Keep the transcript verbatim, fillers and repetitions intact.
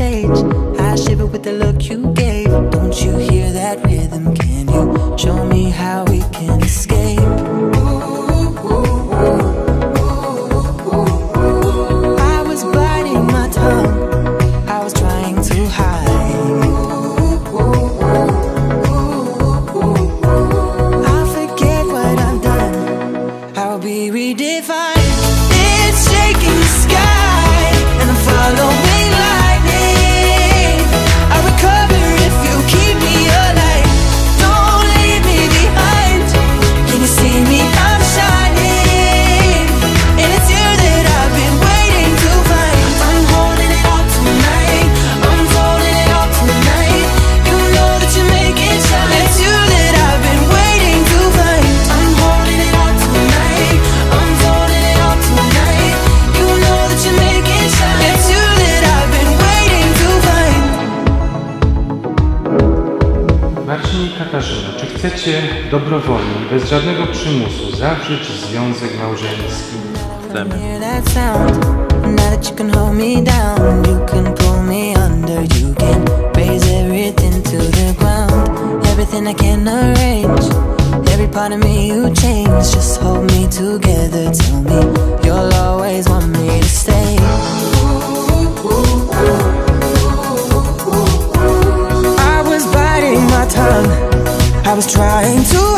stage. I shiver with the look you gave. Don't you hear that rhythm? Can you show me how we can escape? I was biting my tongue, I was trying to hide. I'll forget what I've done, I'll be redefined. It's shaking the sky, and I'm following lightning. I'll recover if you keep me alive. Don't leave me behind. Can you see me? I'm shining, and it's you that I've been waiting to find. I'm holding it all tonight, I'm holding it all tonight. You know that you make it shine. It's you that I've been waiting to find. I'm holding it all tonight, I'm holding it all tonight. You know that you make it shine. It's you that I've been waiting to find. Marcin i Katarzyna, czy chcecie dobrowolnie, bez żadnego przymusu zawrzeć związek małżeński? Chcemy. Hear that sound. Now that you can hold me down, you can pull me under, you can raise everything to the ground. Everything I can arrange, every part of me you change. Just hold me together, tell me you'll always want me to stay. I was biting my tongue, I was trying to